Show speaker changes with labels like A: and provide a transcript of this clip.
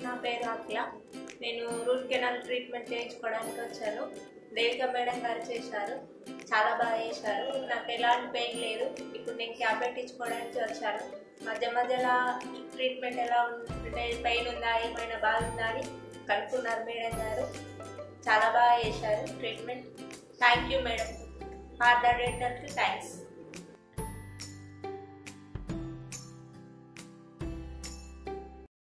A: నా పేరు అఖిల. నేను రూట్ కెనాల్ ట్రీట్మెంట్ చేయించుకోవడానికి వచ్చాను. దేవిక మేడం గారు చేశారు, చాలా బాగా చేశారు. నాకు ఎలాంటి పెయిన్ లేదు. ఇప్పుడు నేను ట్యాబ్లెట్ ఇచ్చుకోవడానికి వచ్చాను. మధ్య మధ్యలో ట్రీట్మెంట్ ఎలా ఉంటే పెయిన్ ఉందా, ఏమైనా బాధ ఉందా అని కనుక్కున్నారు మేడం గారు. చాలా బాగా చేశారు treatment. Thank you madam. Partha డెంటల్కి థ్యాంక్స్.